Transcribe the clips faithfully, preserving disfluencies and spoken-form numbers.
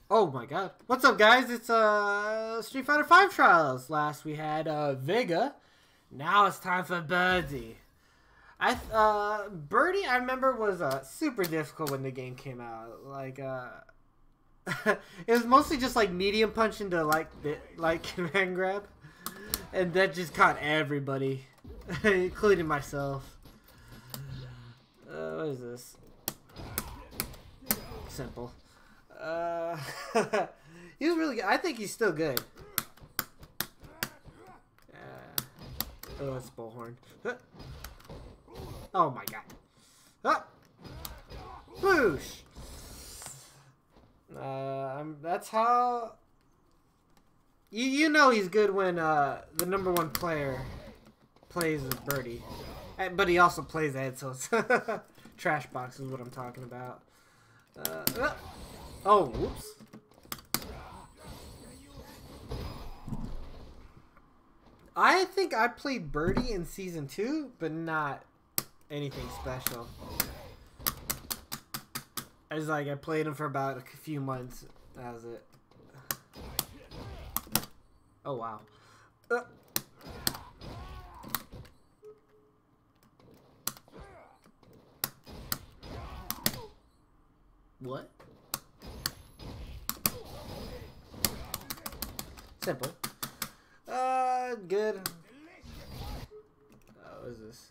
Oh my god. What's up, guys? It's uh Street Fighter five Trials. Last we had uh Vega. Now it's time for Birdie. I uh Birdie I remember was uh super difficult when the game came out. Like uh it was mostly just like medium punch into like like command grab. And that just caught everybody. Including myself. Uh what is this? Simple. Uh, he was really good. I think he's still good. Uh, oh, it's Bullhorn. Oh my god. Ah! Boosh! Uh, that's how... You, you know he's good when uh, the number one player plays as Birdie. But he also plays Ed, so it's... Trash box is what I'm talking about. Uh, uh, oh, whoops. I think I played Birdie in Season two, but not anything special. I was like, I played him for about a few months. That was it. Oh, wow. Uh. What? Simple. Uh, good. Oh, what is this?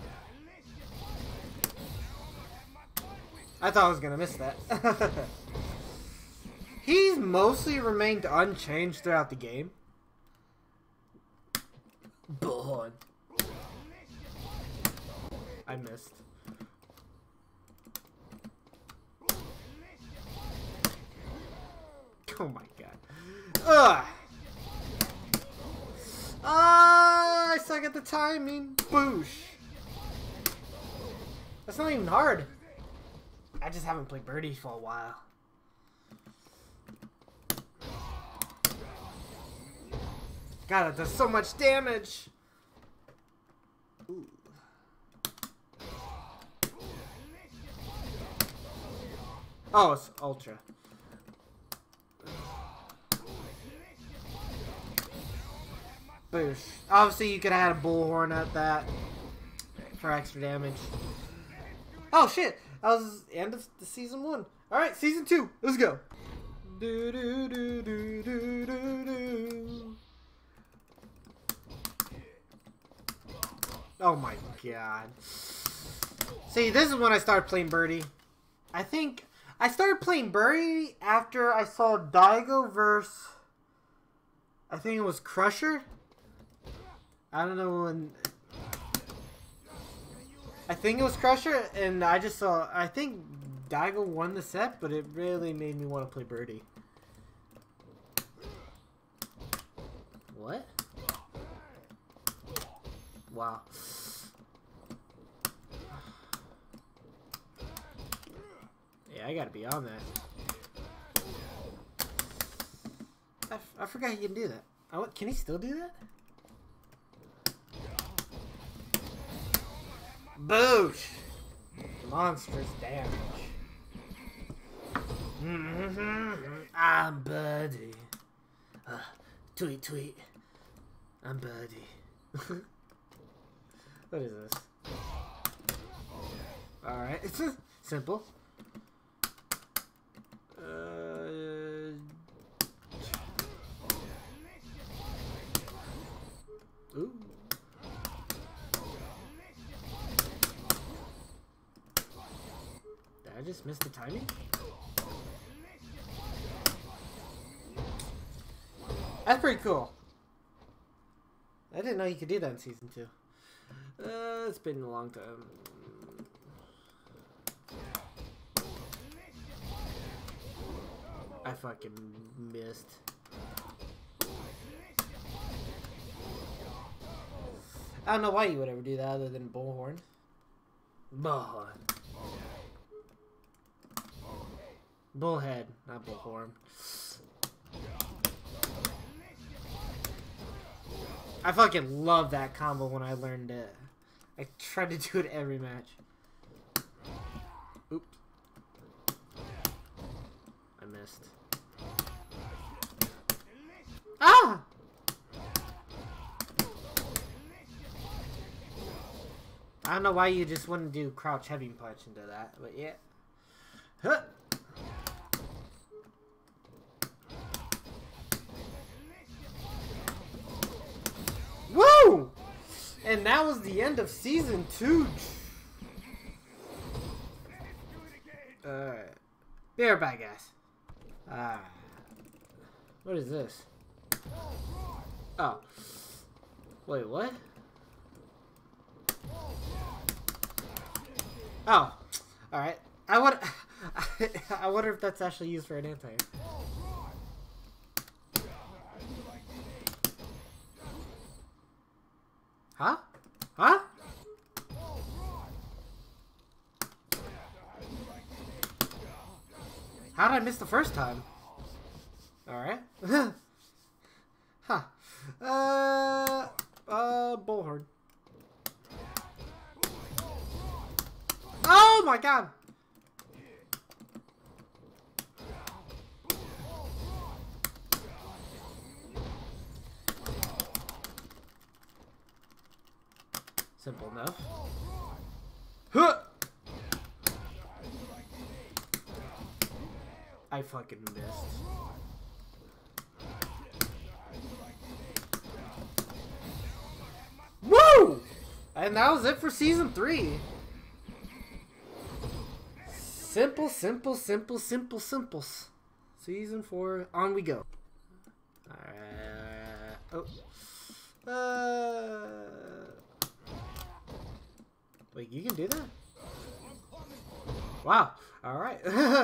I thought I was gonna miss that. He's mostly remained unchanged throughout the game. Bullhorn. I missed. Oh my god. Ugh! Ah, I suck at the timing. Boosh. That's not even hard. I just haven't played Birdie for a while. God, it does so much damage. Ooh. Oh, it's Ultra. Boosh. Obviously, you could have had a Bullhorn at that for extra damage. Oh shit! That was the end of the season one. All right, season two. Let's go. Do do do do do do do. Oh my god! See, this is when I started playing Birdie. I think I started playing Birdie after I saw Daigo versus. I think it was Crusher. I don't know when. I think it was Crusher, and I just saw. I think Daigo won the set, but it really made me want to play Birdie. What? Wow. Yeah, I gotta be on that. I, f I forgot he can do that. Oh, can he still do that? Boosh! Monstrous damage. Mm-hmm. I'm Birdie. Uh, tweet, tweet. I'm Birdie. What is this? Alright, it's uh, simple. Uh, ooh. I just missed the timing? That's pretty cool. I didn't know you could do that in season two. Uh, it's been a long time. I fucking missed. I don't know why you would ever do that other than Bullhorn. Bullhorn. Bullhead, not Bullhorn. I fucking love that combo when I learned it. I tried to do it every match. Oops. I missed. Ah! I don't know why you just wouldn't do crouch heavy punch into that, but yeah. Huh. Woo! And that was the end of season two. Alright. Be right back, guys. Ah. What is this? Oh. Wait, what? Oh. Alright. I would I wonder if that's actually used for an anti. Huh? Huh? How did I miss the first time? Alright. Huh. Uh, uh, bullhorn. Oh my god! Simple enough. Huh! I fucking missed. Woo! And that was it for season three. Simple, simple, simple, simple, simples. Season four, on we go. Alright. Oh. Uh. Wait, you can do that? Wow. Alright.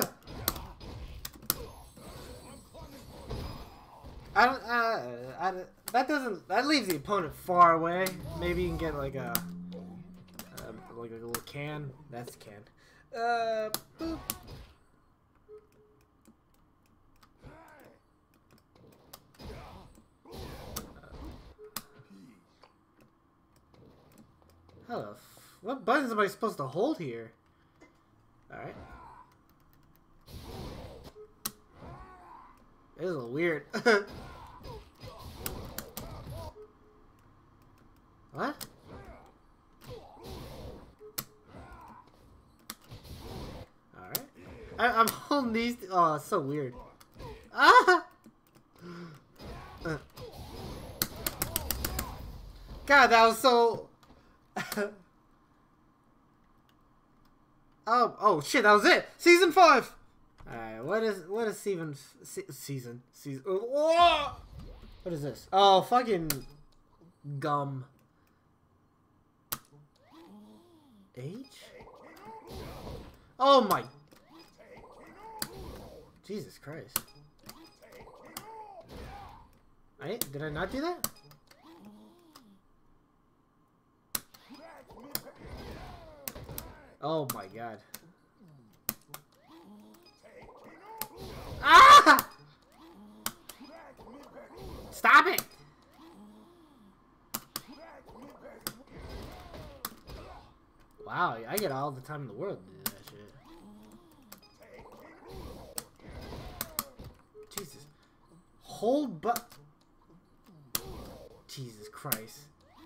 I don't, uh, I don't, that doesn't, that leaves the opponent far away. Maybe you can get like a, uh, like a little can. That's a can. Uh, boop. Hello. What buttons am I supposed to hold here? Alright. This is a little weird. What? Alright. I'm holding these. Oh, it's so weird. Ah! Uh. God, that was so. Oh, oh shit! That was it. Season five. All right, what is what is season se season season? Oh, what is this? Oh, fucking gum. H. Oh my. Jesus Christ. I did I not do that? Oh my god. Ah! Stop it! Wow, I get all the time in the world to do that shit. Jesus. Hold but. Jesus Christ.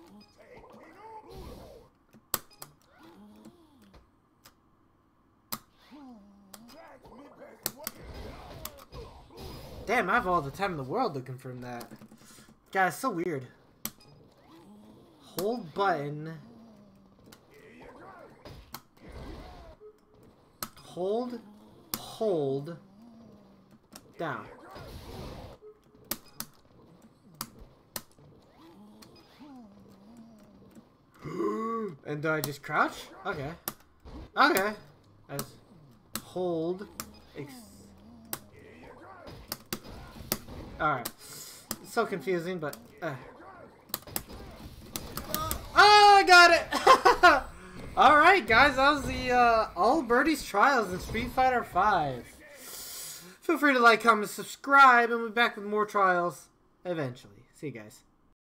Damn, I have all the time in the world to confirm that. God, it's so weird. Hold button. Hold. Hold. Down. And do I just crouch? Okay. Okay. As hold. Ex Alright. So confusing, but... Uh. Oh, I got it! Alright, guys. That was the uh, All Birdie's Trials in Street Fighter five. Feel free to like, comment, subscribe, and we'll be back with more trials eventually. See you guys.